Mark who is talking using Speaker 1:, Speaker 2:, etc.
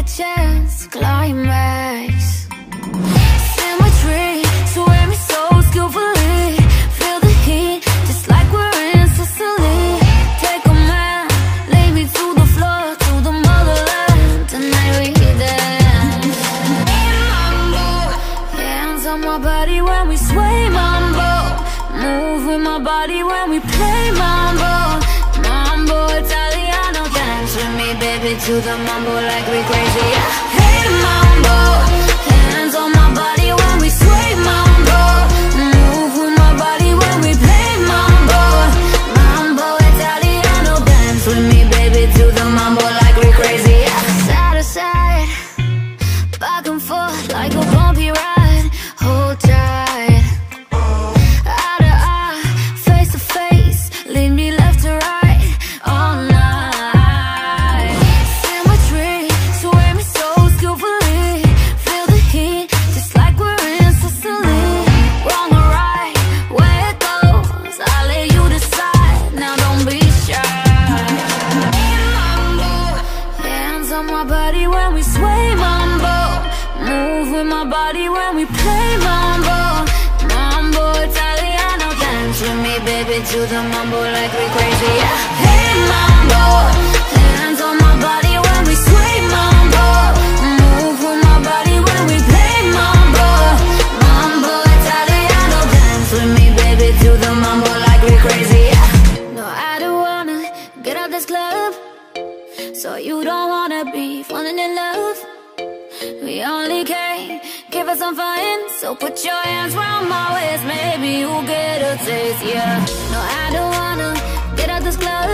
Speaker 1: chance, climax. Symmetry, swim me so skillfully. Feel the heat, just like we're in Sicily. Take a man, lay me to the floor, to the motherland. Tonight we dance. Mambo, hands on my body when we sway, mambo. Move with my body when we play, mambo. Mambo Italiano, dance with me, baby, to the mambo like we crazy. Hey mambo, hands on my body when we sway, mambo. Move with my body when we play, mambo. Mambo Italiano, dance with me, baby, to the mambo like we crazy. Side to side, back and forth like a bumpy ride. Hold tight, eye to eye, face to face, lead me left to right all night. Symmetry, sway me so skillfully. Feel the heat, just like we're in Sicily. Wrong or right, where it goes, I'll let you decide. Now don't be shy. Mambo, hands on my body when we sway, mambo. Move with my body when we play, mambo. Mambo Italiano, dance with me, baby, to the mambo like we crazy. Hey mambo, hands on my body when we sway, mambo. Move with my body when we play, mambo. Mambo Italiano, dance with me, baby, to the mambo like we crazy. No, I don't wanna get out this club, so you don't wanna be falling in love. We only came, give us some fun, so put your hands round my waist, maybe you'll get a taste, yeah. No, I don't wanna get out this club,